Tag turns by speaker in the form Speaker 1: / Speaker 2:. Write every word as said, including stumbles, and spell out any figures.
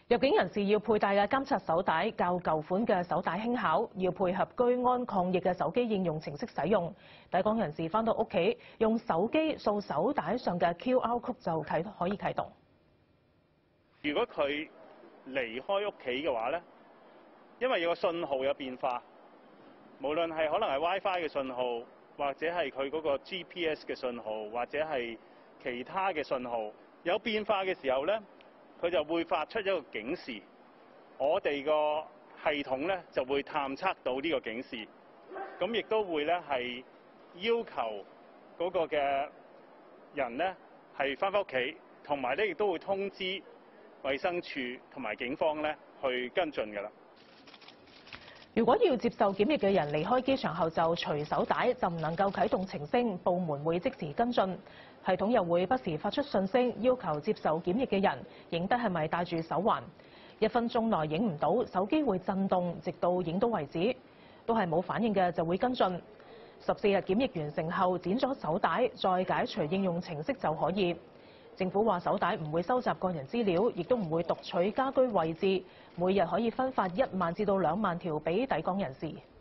Speaker 1: 入境人士要佩戴嘅監察手帶較舊款嘅手帶輕巧，要配合居安抗疫嘅手機應用程式使用。抵港人士返到屋企，用手機掃手帶上嘅 Q R code 就啟可以啟動。
Speaker 2: 如果佢離開屋企嘅話咧，因為有個信號有變化，無論係可能係 WiFi 嘅信號，或者係佢嗰個 G P S 嘅信號，或者係其他嘅信號有變化嘅時候咧，佢就會發出一個警示，我哋個系統咧就會探測到呢個警示，咁亦都會咧係要求嗰個嘅人咧係返返屋企，同埋咧亦都會通知衛生署同埋警方咧去跟進㗎啦。
Speaker 1: 如果要接受檢疫嘅人離開機場後就除手帶，就唔能夠啟動程式，部門會即時跟進。系統又會不時發出訊息，要求接受檢疫嘅人影低係咪戴住手環。一分鐘內影唔到，手機會震動，直到影到為止。都係冇反應嘅就會跟進。十四日檢疫完成後，剪咗手帶，再解除應用程式就可以。政府話手帶唔會收集個人資料，亦都唔會讀取家居位置，每日可以分發一萬至到兩萬條俾抵港人士。